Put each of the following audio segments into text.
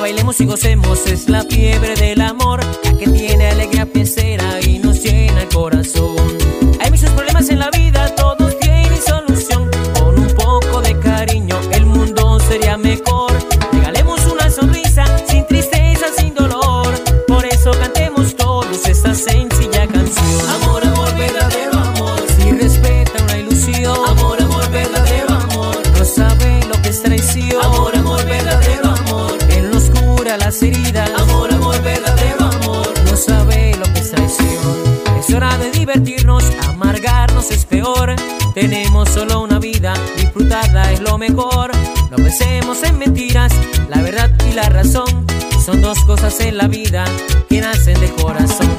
bailemos y gocemos, es la fiebre del amor, la que tiene alegría fiestera y nos llena el corazón. Hay muchos problemas en la vida, todos tienen solución. Con un poco de cariño el mundo sería mejor. Regalemos una sonrisa, sin tristeza, sin dolor. Por eso cantemos todos esta sencilla canción. Amor, amor, verdadero amor, si respeta una ilusión. Amor, amor, verdadero amor, no sabe lo que es traición. Amor, amor, verdadero amor, él nos cura las heridas. Amor, amor, verdadero amor, no sabe lo que es traición. Es hora de divertirnos, amargarnos es peor. Tenemos solo una vida, disfrutarla es lo mejor. No pensemos en mentiras, la verdad y la razón son dos cosas en la vida que nacen del corazón.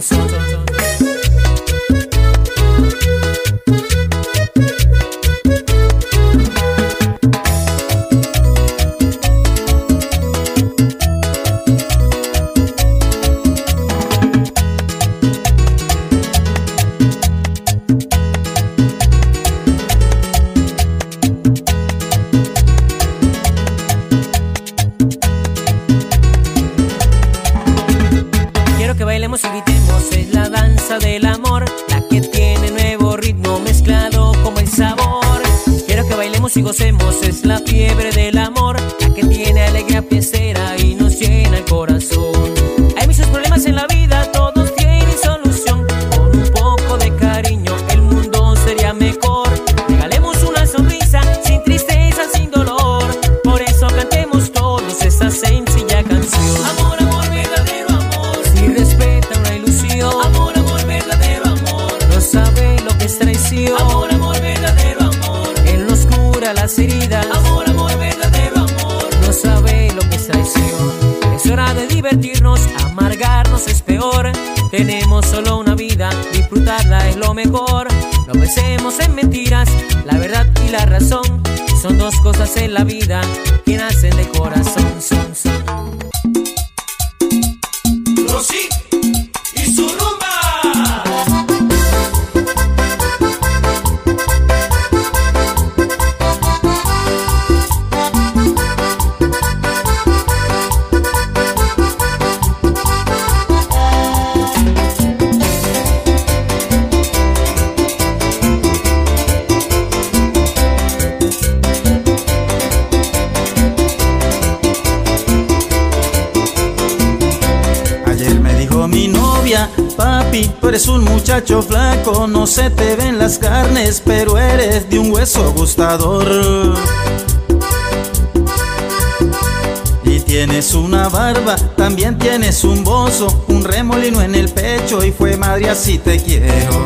Bailemos y gritemos, es la danza del amor, la que tiene nuevo ritmo mezclado como el sabor. Quiero que bailemos y gocemos, es la fiebre del amor, la que tiene alegría fiestera y nos llena el corazón. Hay muchos problemas en la vida, todos tienen solución. Con un poco de cariño el mundo sería mejor. Regalemos una sonrisa, sin tristeza, sin dolor. Por eso cantemos todos esta sencilla canción. Amor, amor, verdadero amor, si respeta una ilusión. Amor, amor, verdadero amor, no sabe lo que es traición. Amor, amor, verdadero amor, él nos cura las heridas. Amor, amor, verdadero amor, no sabe lo que es traición. Es hora de divertirnos, amargarnos es peor. Tenemos solo una vida, disfrutarla es lo mejor. No pensemos en mentiras, la verdad y la razón son dos cosas en la vida que nacen de corazón. Rosy y su rumba. Mi novia, papi, tú eres un muchacho flaco, no se te ven las carnes, pero eres de un hueso gustador. Y tienes una barba, también tienes un bozo, un remolino en el pecho y fue madre así te quiero.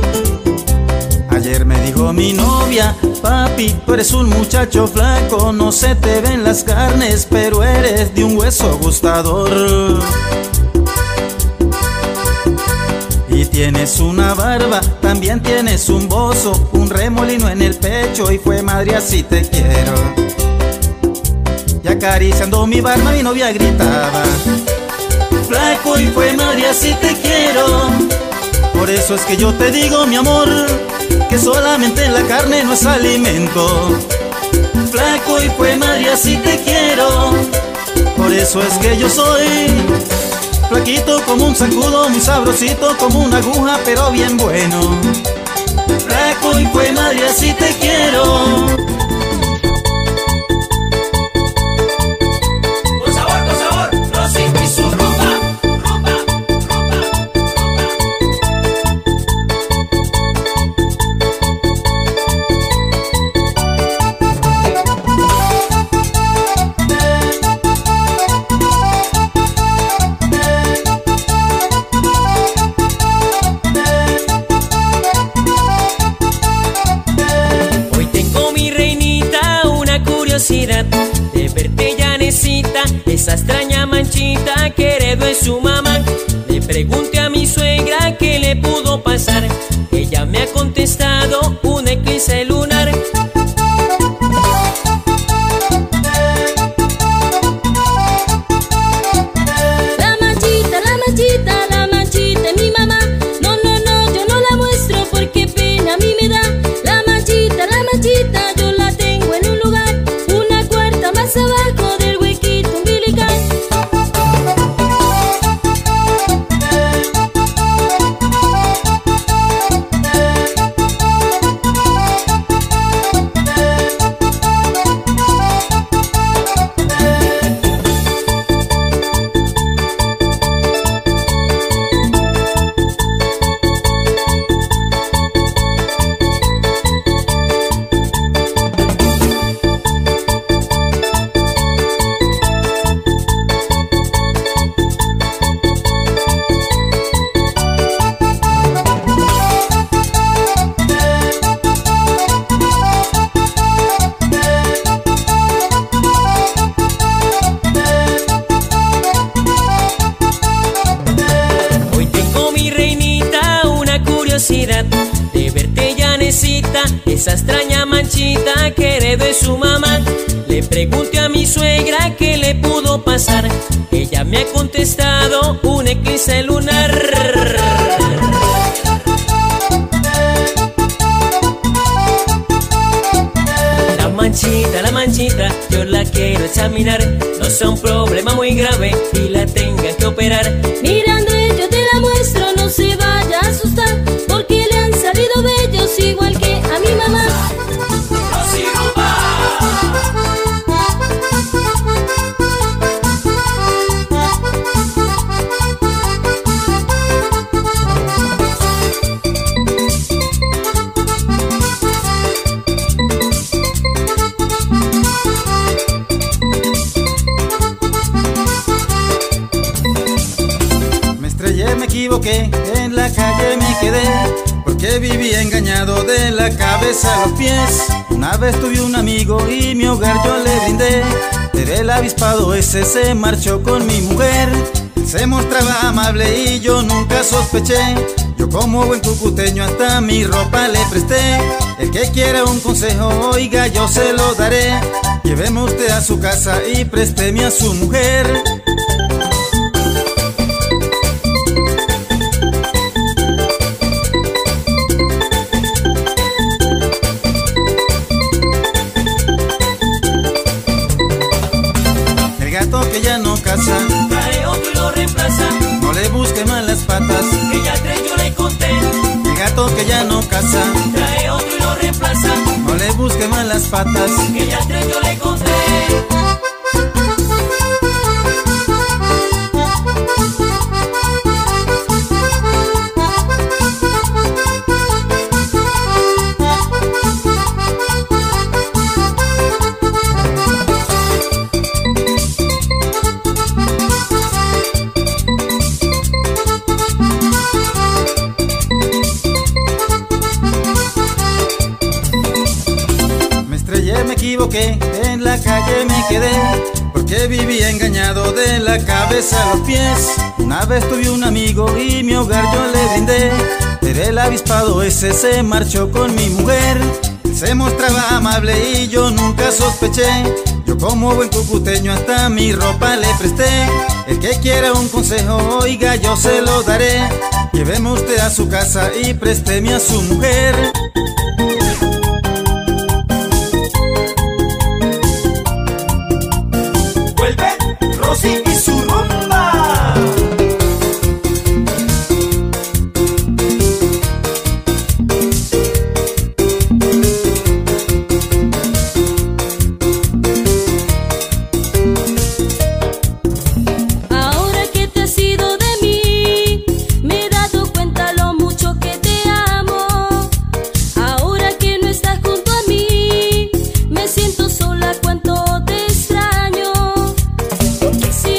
Ayer me dijo mi novia, papi, tú eres un muchacho flaco, no se te ven las carnes, pero eres de un hueso gustador. Y tienes una barba, también tienes un bozo, un remolino en el pecho y fue madre así te quiero. Y acariciando mi barba mi novia gritaba, flaco y fue madre así te quiero. Por eso es que yo te digo mi amor, que solamente la carne no es alimento. Flaco y fue madre así te quiero. Por eso es que yo soy flaquito como un zancudo, muy sabrosito como una aguja, pero bien bueno. Flaco y fue madre así te quiero. Con sabor, Rosy y su rumba. De verte ya necesita esa extraña manchita que heredó en su mamá. Le pregunté a mi suegra qué le pudo pasar. Ella me ha contestado un eclipse lunar. La manchita, mi mamá. No, yo no la muestro porque pena a mí me da. La manchita, yo la tengo en un lugar, una cuarta más abajo del huequito umbilical. manchita que heredó de su mamá. Le pregunté a mi suegra qué le pudo pasar. Ella me ha contestado: un eclipse lunar. La manchita, yo la quiero examinar. No es un problema muy grave y la tenga que operar. Mira, Andrés, yo te la muestro, no se vaya a asustar, porque le han salido bellos igual que a mi mamá. Rosy Rumba. Me equivoqué, en la calle me quedé, porque vivía engañado de la cabeza a los pies. Una vez tuve un amigo y mi hogar yo le brindé, pero el avispado ese se marchó con mi mujer. Él se mostraba amable y yo nunca sospeché. Yo como buen cucuteño hasta mi ropa le presté. El que quiera un consejo, oiga, yo se lo daré. Lléveme usted a su casa y présteme a su mujer. Que ya no casa, Trae otro y lo reemplaza. no le busque más las patas. Que ya tres yo le conté. El gato que ya no casa, Trae otro y lo reemplaza. no le busque más las patas. Que ya tres yo le conté. Me equivoqué, en la calle me quedé, porque vivía engañado de la cabeza a los pies. Una vez tuve un amigo y mi hogar yo le brindé, pero el avispado ese se marchó con mi mujer. Él se mostraba amable y yo nunca sospeché. Yo como buen cucuteño hasta mi ropa le presté. El que quiera un consejo, oiga, yo se lo daré. Lléveme usted a su casa y présteme a su mujer. Rosy y su rumba. Ahora que te has ido de mí, me he dado cuenta lo mucho que te amo. Ahora que no estás junto a mí, me siento sola, cuánto te extraño. Quisiera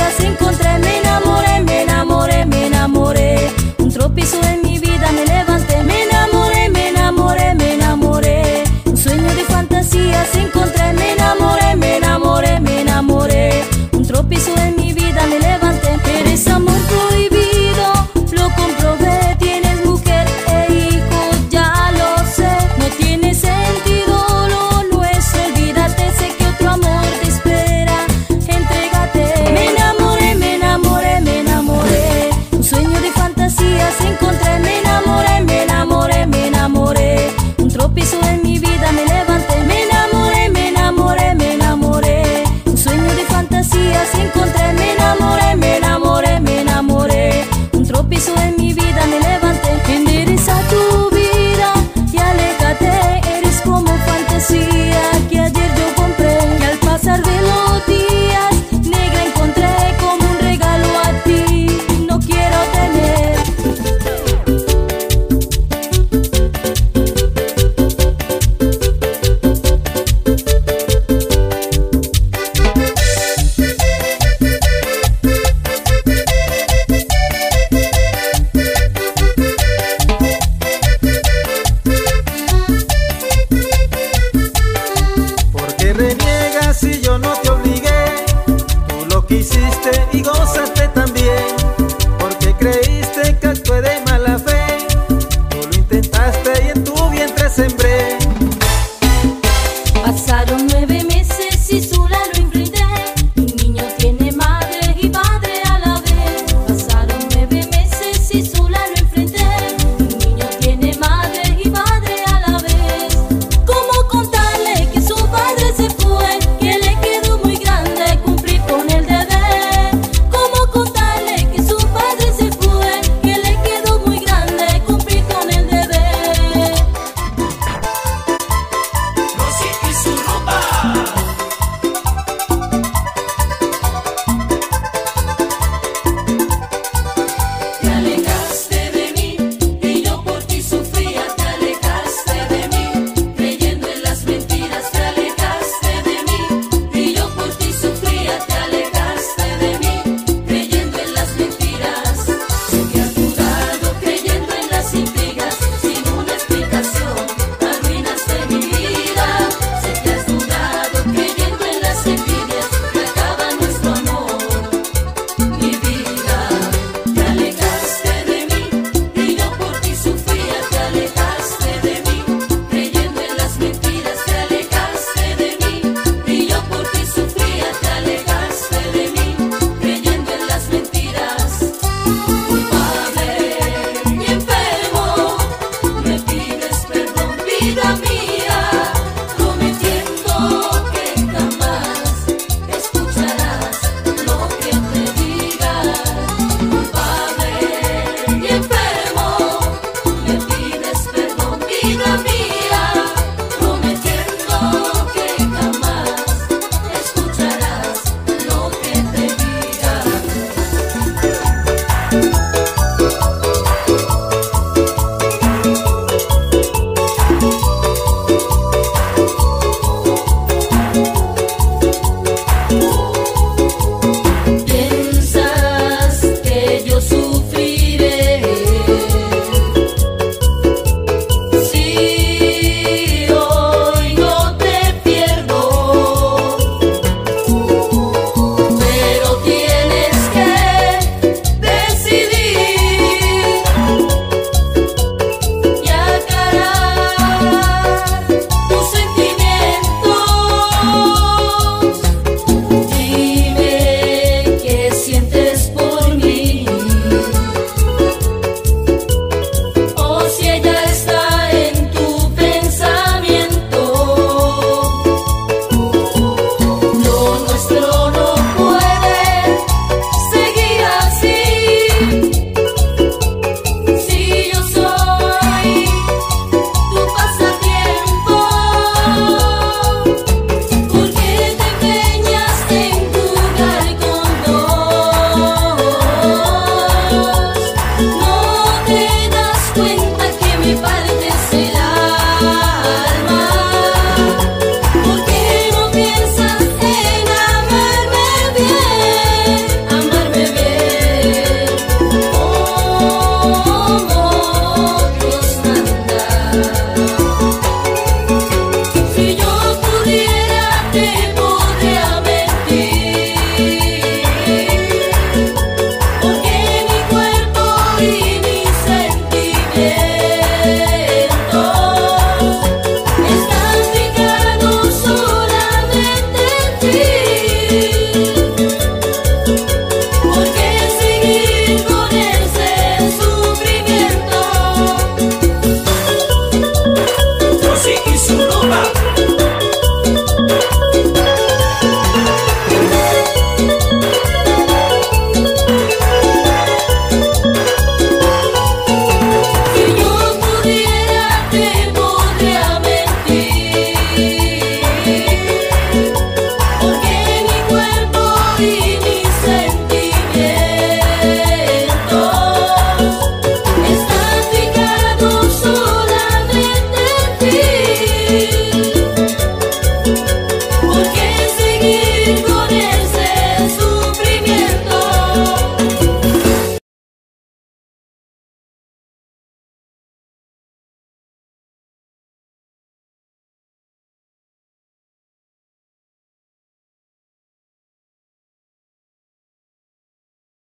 vas a encontrar.